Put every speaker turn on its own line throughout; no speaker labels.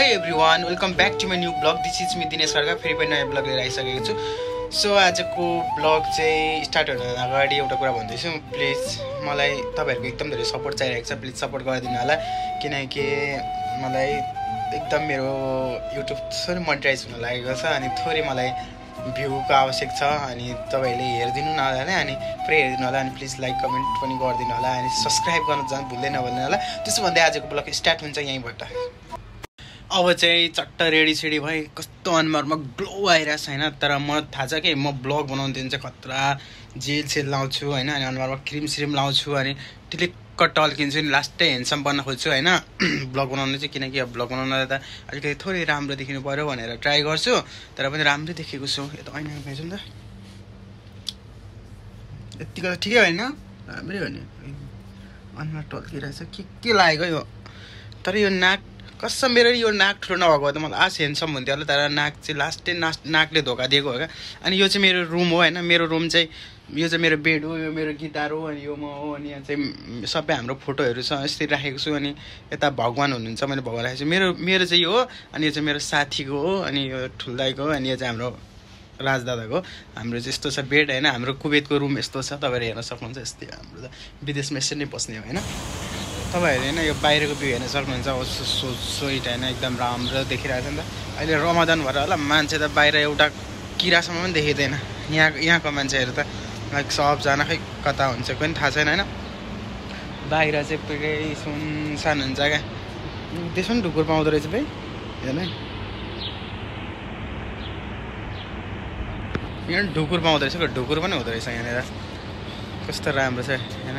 Hi everyone, welcome back to my new vlog. This is me Dinesh Karka. फेरि पनि नयाँ vlog लिएर आइसकेको छु. सो आजको vlog चाहिँ स्टार्ट हुन अगाडि एउटा कुरा भन्दैछु. प्लिज मलाई तपाईहरुको एकदम धेरै सपोर्ट चाहिरहेको छ. प्लिज सपोर्ट गरिदिनु होला किनकि मलाई एकदम मेरो YouTube थोरै मोनेटाइज हुन लागेको छ अनि थोरै मलाई भ्यूको आवश्यक छ अनि तपाईहरुले हेर्दिनु न होला अनि पुरै हेर्दिनु होला अनि प्लिज लाइक कमेन्ट पनि गरिदिनु होला अनि सब्स्क्राइब गर्न झन् भुल्दैन होला. त्यसो भन्दै आजको vlog स्टार्ट हुन्छ यहीँबाट. अब चाहिँ चट्ट रेडी सेडी भए कस्तो अनुहारमा ग्लो आइरहेछ हैन. तर म थाहा छ कि म ब्लग बनाउनु दिन चाहिँ खतरा जेल सेल लाउँछु हैन अनि अनुहारमा क्रिम श्रिम लाउँछु अनि टिलिक्क टल्किन्छु नि लास्टै ह्यान्डसम बन्न खोज्छु हैन ब्लग बनाउनु चाहिँ किनकि अब ब्लग बनाउन त अलिकति थोरै राम्रो देखिनु पर्यो भनेर ट्राई गर्छु तर पनि राम्रै देखेको छु. यो त ऐना भेट्छु नि त यतिको त ठिकै होइन राम्रै हो नि. अनुहार टल्किरहेछ के लागेको यो तर यो नाक कसम मेरो यो नाक ठुलो नभएको त मलाई आज ह्यान्डसम हुन्थ्यो होला तर नाक चाहिँ लास्टै नाकले धोका दिएको हो क्या. अनि यो चाहिँ मेरो रुम हो हैन. मेरो रुम चाहिँ यो चाहिँ मेरो बेड हो यो मेरो गिटार हो अनि यो म हो अनि यहाँ चाहिँ सबै हाम्रो फोटोहरू छ यसरी राखेको छु अनि यता भगवान हुनुहुन्छ मैले भगवान राखेको छु. मेरो चाहिँ यो हो अनि यो चाहिँ मेरो साथीको हो अनि यो ठुल्दाइको हो अनि यो चाहिँ हाम्रो राजदादाको. हाम्रो चाहिँ यस्तो छ बेड हैन. हाम्रो कुवेतको रुम यस्तो छ तपाईहरु हेर्न सक्नुहुन्छ. यस्तै हाम्रो त विदेशमा यसरी नै बस्ने हो हैन. तपाईहरु हैन यो बाहिरको भ्यू हेर्न सक्नुहुन्छ. सोइट हैन एकदम राम्रो देखिरहेछ नि त. अहिले रमजान भएर होला मान्छे त बाहिर एउटा किरासम्म पनि देखिँदैन. यहाँको मान्छेहरू त लाइक सबजना खै कता हुन्छ पनि थाहा छैन हैन. बाहिर चाहिँ पुरै सुनसान हुन्छ क्या. त्यसमा पनि ढुकुर पाउँदो रहेछ भाइ हेर्नु यहाँ ढुकुर पाउँदो रहेछ ढुकुर पनि हुँदो रहेछ यहाँनिर कस्तो राम्रो छ हैन.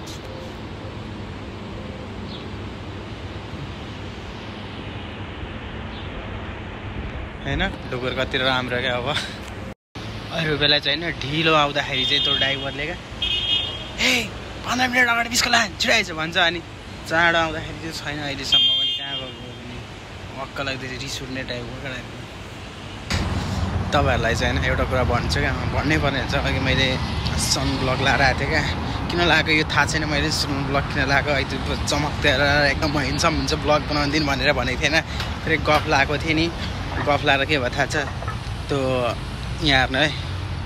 हैन ढुकुर कति राम्रो क्या. अब अरू बेला चाहिँ होइन ढिलो आउँदाखेरि चाहिँ त्यो ड्राइभरले क्या ए 15 मिनट अगाडि बिस्को ला छिराइछ भन्छ अनि चाँडो आउँदाखेरि चाहिँ छैन अहिलेसम्म पनि कहाँ गएको पनि मक्क लाग्दैछ रिस उठ्ने टाइपको क्या. तपाईँहरूलाई चाहिँ होइन एउटा कुरा भन्छु क्या भन्नै पर्ने हुन्छ. अघि मैले सन ब्लग लाएर आएको थिएँ क्या. किन लगाएको यो थाहा छैन मैले सन ब्लग किन लगाएको अहिले चमक्तेर एकदम ह्यान्डसम हुन्छ ब्लग बनाउनु दिन भनेर भनेको थिएन. फेरि गफ लगाएको थिएँ नि गफ लाएर के भयो थाहा छ त्यो यहाँ हेर्नु है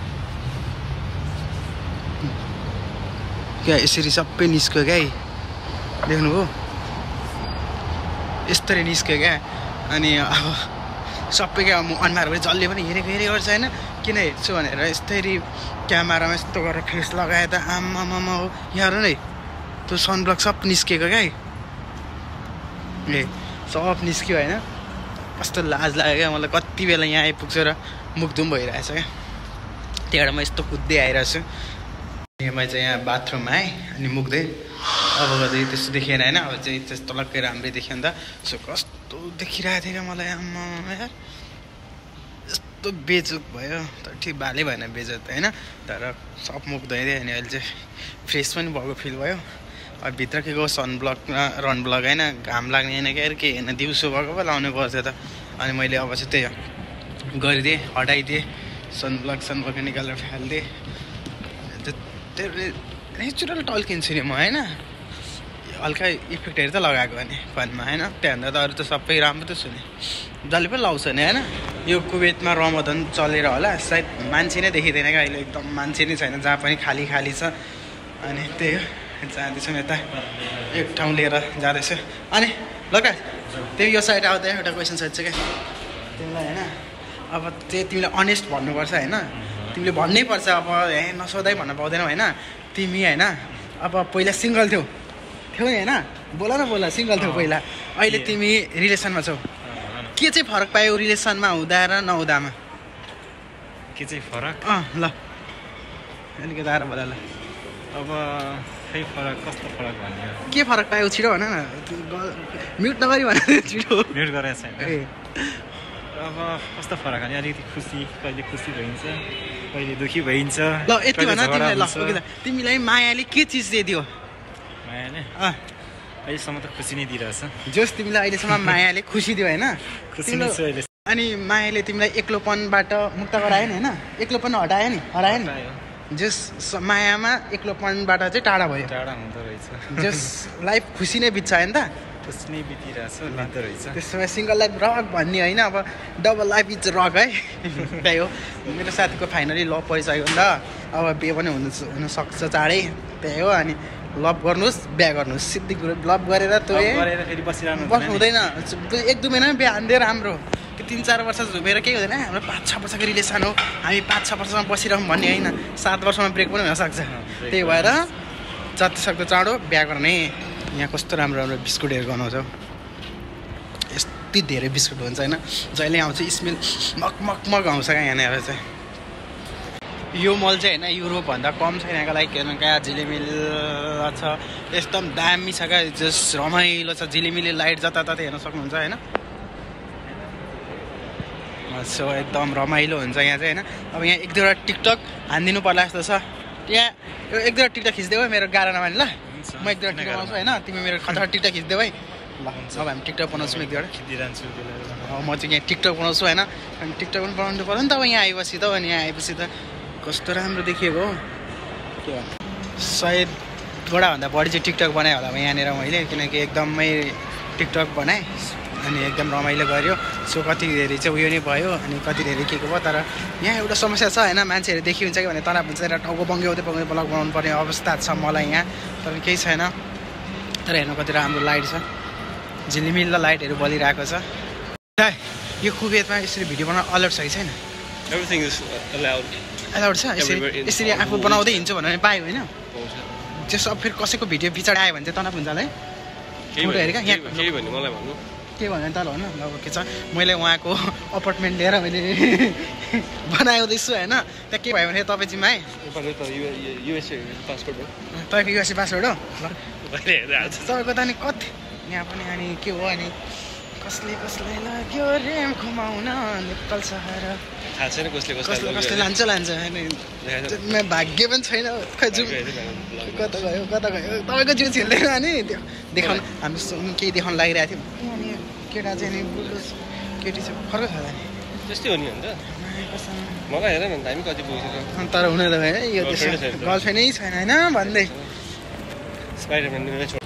क्या यसरी सबै निस्क्यो क्या देख्नुभयो यस्तरी निस्क्यो क्या. अनि अब सबै क्या म अनुहारबाट जसले पनि हेरेको गर्छ होइन किन हेर्छु भनेर यस्तरी क्यामेरामा यस्तो गरेर फेस लगाए त आमामा हो यहाँ हेर्नु है त्यो सनब्लक सब निस्केको क्या ए सब निस्क्यो होइन. कस्तो लाज लाग्यो क्या मलाई कति बेला यहाँ आइपुग्छु र मुखधुम भइरहेछ क्या. त्यहाँबाट म यस्तो कुद्दै आइरहेको छु. मैं चाहिँ यहाँ बाथरुममा आएँ अनि मुख्दै अब गर्दै त्यस्तो देखिएन होइन. अब चाहिँ त्यस्तो लक्कै राम्रै देखियो नि त. सो कस्तो देखिरहेको थियो क्या मलाई आम्मा यार यस्तो बेजोत भयो तर ठिक भाले भएन बेजोत होइन. तर सब मुख धोइदिएँ अनि अहिले चाहिँ फ्रेस पनि भएको फिल भयो. अब भित्र के गयो सन ब्लक रन ब्लक होइन घाम लाग्ने होइन क्या के होइन दिउँसो भएको पो लाउनु पर्थ्यो त. अनि मैले अब चाहिँ त्यही गरिदिएँ हटाइदिएँ सन ब्लक निकालेर फालिदिएँ. त्यो नेचुरल टल्किन्छु नि म होइन. हल्का इफेक्टहरू त लगाएको नि फोनमा होइन. त्यहाँभन्दा त अरू त सबै राम्रो त छु नि जसले पनि लाउँछ नि होइन. यो कुवेतमा रमजान चलेर होला सायद मान्छे नै देखिँदैन क्या अहिले एकदम मान्छे नै छैन जहाँ पनि खाली खाली छ. अनि त्यही हो जाँदैछौँ यता एक ठाउँ लिएर जाँदैछु. अनि लगा त्यही यो साइड आउँदा एउटा क्वेसन सोध्छु क्या तिमीलाई होइन. अब चाहिँ तिमीलाई अनेस्ट भन्नुपर्छ होइन. तिमीले भन्नै पर्छ अब नसोधाइ भन्न पाउँदैनौ होइन. तिमी होइन अब पहिला सिङ्गल थियौ नि होइन बोला सिङ्गल थियौ पहिला अहिले तिमी रिलेसनमा छौ. के चाहिँ फरक पायौ रिलेसनमा हुँदा र नहुँदामा
के चाहिँ फरक
ल अलिकति आएर बोला ल.
अब खै फरक कस्तो फरक भन्यो
के फरक पायौ छिटो भन न. म्युट नगरी भन छिटो
म्युट गरेको छैन. अब कस्तो फरक भने अलिकति खुसी कहिले खुसी भइन्छ कहिले दुःखी भइन्छ.
ल यति भन तिमीलाई ल तिमीलाई मायाले के चिज दिइदियो.
मायाले अहिलेसम्म त खुसी नै दिइरहेछ.
जस तिमीलाई अहिलेसम्म मायाले खुसी दियो होइन.
खुसी नै छु अहिले.
अनि मायाले तिमीलाई एक्लोपनबाट मुक्त गरायो नि होइन. एक्लोपन हरायो नि जस मायामा एक्लोपनबाट चाहिँ टाढा भयो.
टाढा हुँदो रहेछ.
जस लाइफ खुसी नै बित्छ होइन त.
कुनै बितिरहेछ लिँदो रहेछ
त्यसमा सिङ्गल लाइफ रक भन्ने होइन अब डबल लाइफ इज रक है त्यही हो मेरो साथीको फाइनली लभ परिसक्यो नि त अब बिहे पनि हुनसक्छ चाँडै त्यही हो अनि लभ गर्नुहोस् बिहा गर्नुहोस् सिद्धि कुरो लभ गरेर त्यो
फेरि बसिरहनु
बस्नु हुँदैन 1-2 महिनामा बिहा हान्दियो राम्रो त्यो 3-4 वर्ष झुमेर केही हुँदैन हाम्रो 5-6 वर्षको रिलेसन हो हामी 5-6 वर्षमा बसिरहौँ भन्ने होइन 7 वर्षमा ब्रेक पनि हुनसक्छ त्यही भएर जतिसक्दो चाँडो बिहा गर्ने यहाँ कस्तो राम्रो राम्रो बिस्कुटहरू बनाउँछ यति धेरै बिस्कुट हुन्छ होइन जहिले आउँछ स्मेल मग आउँछ क्या यहाँनिर चाहिँ यो मल चाहिँ होइन युरोपभन्दा कम छ यहाँको लागि हेर्नु कहाँ झिलिमिल छ एकदम दामी छ क्या जस रमाइलो छ झिलिमिली लाइट जताततै हेर्न सक्नुहुन्छ होइन सो एकदम रमाइलो हुन्छ यहाँ चाहिँ होइन अब यहाँ 1-2वटा टिकटक हानिदिनु पर्ला जस्तो छ यहाँ 1-2वटा टिकटक खिचिदेऊ है मेरो गाह्रो नमाने ल म 1-2वटा टिकटक बनाउँछु होइन तिमी मेरो कतिवटा टिकटक खिचिदेऊ है ल अब हामी टिकटक बनाउँछौँ 1-2वटा
खिचिदिरहन्छु
म चाहिँ यहाँ टिकटक बनाउँछु होइन अनि टिकटक पनि बनाउनु पऱ्यो नि त अब यहाँ आएपछि त अनि यहाँ आएपछि त कस्तो राम्रो देखिएको हो के भन्नु 100वटाभन्दा बढी चाहिँ टिकटक बनाएँ होला यहाँनिर मैले किनकि एकदमै टिकटक बनाएँ अनि एकदम रमाइलो गऱ्यो सो कति धेरै चाहिँ उयो नै भयो अनि कति धेरै के भयो तर यहाँ एउटा समस्या छ होइन मान्छेहरू देखि हुन्छ कि भने तनाव हुन्छ टाउको बङ्ग्याउँदै ब्लग बनाउनु पर्ने अवस्था छ मलाई यहाँ तर केही छैन तर हेर्नु कति राम्रो लाइट छ झिलिमिल लाइटहरू बलिरहेको छ यो कुवेतमा यसरी भिडियो बनाउन अलर्ट छ कि छैन
एभ्रिथिङ इज
अलाउड छ यसरी आफू बनाउँदै हिँड्छु भनेर पायो होइन त्यो सब फेरि कसैको भिडियो पछाडि आयो भने चाहिँ तनाव हुन्छ होला है फोटो हेरेका यहाँ के भन्यो त ल होइन अब के छ मैले उहाँको अपार्टमेन्ट लिएर मैले बनाउँदैछु होइन त्यहाँ के भयो भने तपाईँ जिम्मा है तपाईँको युएसए पासपोर्ट हो तपाईँको त अनि कति यहाँ पनि अनि के हो अनि कसले लाग्यो रेम घुमाउन नेपाल सहर
थाहा छैन
कसले लान्छ भाग्य पनि छैन खै जाउँ कता गयो तपाईँको जिउ छिल्दैन अनि त्यो देखाउनु हामी केही देखाउनु लागिरहेको थियौँ अनि केटा चाहिँ नि बुढो केटी चाहिँ फर्क छ नि
त्यस्तै हो नि अन्त मलाई हेर न हामी कति पुगिसक्यो
तर हुन त भयो यो गर्लफ्रेन्डै छैन होइन भन्दै
स्पाइडरम्यान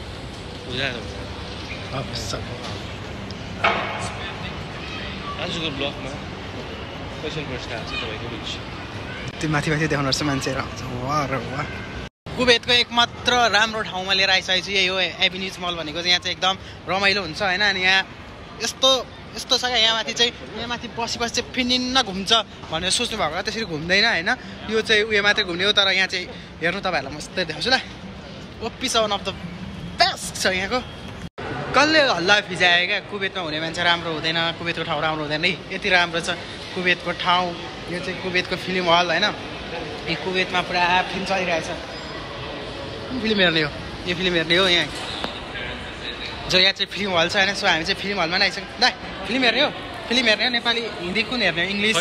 आजको ब्लगमा स्पेसल प्रश्न आएको छ तपाईँको बिच
त्यो माथि देखाउनुपर्छ मान्छेहरू आउँछ वाह र वाह कुवेतको एकमात्र राम्रो ठाउँमा लिएर आइसकेको छु यही हो एभिन्युज मल भनेको चाहिँ यहाँ चाहिँ एकदम रमाइलो हुन्छ होइन अनि यहाँ यस्तो छ क्या यहाँ माथि बसेपछि चाहिँ फिनिन्न घुम्छ भनेर सोच्नु भएको त्यसरी घुम्दैन होइन यो चाहिँ उयो मात्रै घुम्ने हो तर यहाँ चाहिँ हेर्नु तपाईँहरूलाई म यस्तै देखाउँछु ल ओपी छ वान अफ द बेस्ट छ यहाँको कसले हल्ला फिजायो क्या कुवेतमा हुने मान्छे राम्रो हुँदैन कुवेतको ठाउँ राम्रो हुँदैन है यति राम्रो छ कुवेतको ठाउँ यो चाहिँ कुवेतको फिल्म हल होइन यो कुवेतमा पुरा फिल्म चलिरहेछ फिल्म हेर्ने हो यो फिल्म हेर्ने हो यहाँ जो यहाँ चाहिँ फिल्म हल छ होइन सो हामी चाहिँ फिल्म हलमा नै आइसक्यौँ दा फिल्म हेर्ने हो नेपाली हिन्दी कुन हेर्ने हो इङ्ग्लिस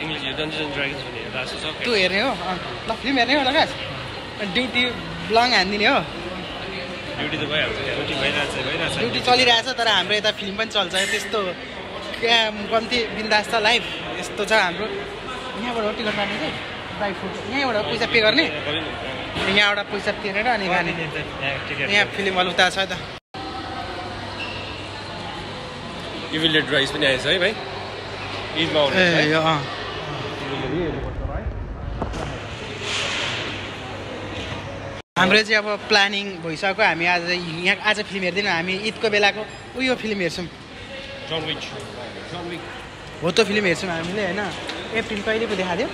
त्यो हेर्ने हो ल फिल्म हेर्ने हो लगास ड्युटी ब्लङ हानिदिने हो ड्युटी चलिरहेछ तर हाम्रो यता फिल्म पनि चल्छ त्यस्तो क्या कम्ती बिन्दास छ लाइफ यस्तो छ हाम्रो यहाँबाट टिकट काट्ने चाहिँ बाई फुट यहाँबाट पैसा पे गर्ने यहाँबाट पैसा तिरेर अनि खाने यहाँ फिल्म हल उता छ त
इभिलेट राइस पनि आएछ है भाइ
हाम्रो चाहिँ अब प्लानिङ भइसक्यो हामी आज फिल्म हेर्दैनौँ हामी ईदको बेलाको उयो फिल्म हेर्छौँ हो त फिल्म हेर्छौँ हामीले होइन एप्रिल कहिलेको देखाएको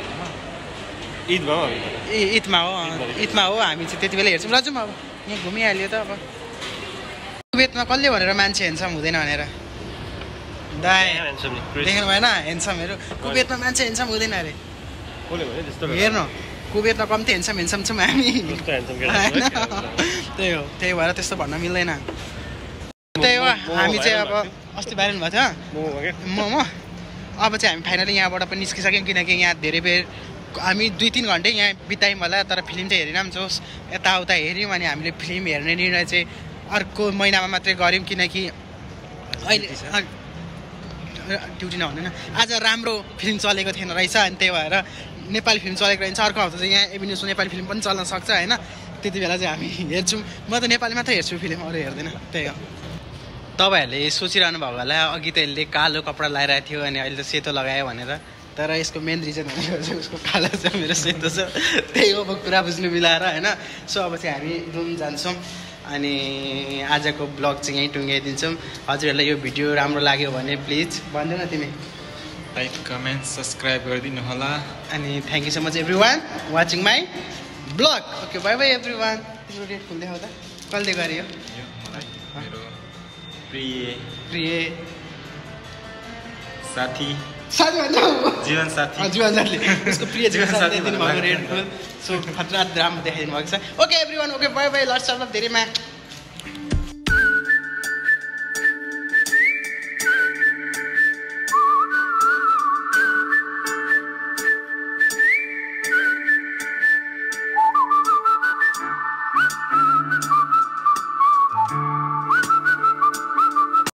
थियो ईदमा हो हामी चाहिँ त्यति बेला हेर्छौँ ल जाउँ अब यहाँ घुमिहाल्यो त अब कुवेतमा कसले भनेर मान्छे हेन्सम हुँदैन भनेर दाइ देख्नु भएन हेन्समहरू कुवेतमा मान्छे हेन्सम हुँदैन अरे हेर्नु कुवेतमा कम्ती हेन्सम छौँ हामी त्यही हो त्यही भएर त्यस्तो भन्न मिल्दैन त्यही हो हामी चाहिँ अब अस्ति बाहिर भएको थियो मोमो अब चाहिँ हामी फाइनली यहाँबाट पनि निस्किसक्यौँ किनकि यहाँ धेरै बेर हामी 2-3 घन्टै यहाँ बितायौँ होला तर फिल्म चाहिँ हेरेन पनि जोस् यताउता हेऱ्यौँ अनि हामीले फिल्म हेर्ने निर्णय चाहिँ अर्को महिनामा मात्रै गऱ्यौँ किनकि अहिले ड्युटी नहुँदैन आज राम्रो फिल्म चलेको थिएन रहेछ अनि त्यही भएर नेपाली फिल्म चलेको रहन्छ अर्को हप्ता चाहिँ यहाँ एभिन्युजको नेपाली फिल्म पनि चल्न सक्छ होइन त्यति बेला चाहिँ हामी हेर्छौँ म त नेपाली मात्रै हेर्छु फिल्म अरू हेर्दैन त्यही हो तपाईँहरूले सोचिरहनु भएको होला अघि त यसले कालो कपडा लगाइरहेको थियो अनि अहिले त सेतो लगायो भनेर तर यसको मेन रिजन भनेको चाहिँ उसको कालो छ मेरो सेतो छ त्यही हो अब कुरा बुझ्नु मिलाएर होइन सो अब चाहिँ हामी रुम जान्छौँ अनि आजको ब्लग चाहिँ यहीँ टुङ्गाइदिन्छौँ हजुरहरूलाई यो भिडियो राम्रो लाग्यो भने प्लिज भन्नु न तिमी
लाइक कमेन्ट सब्सक्राइब गरिदिनु होला
अनि thank you so much everyone watching my vlog okay bye bye everyone तिम्रो रेट फुल देखाउँदा कसले गऱ्यो
मेरो प्रिय साथी
भन्दा
जीवन साथी
उसको प्रिय जीवन साथी दिनुभएको रेड फुल सो खतरा राम्रो देखाइदिनु भएको छ okay everyone okay bye bye lots of धेरैमा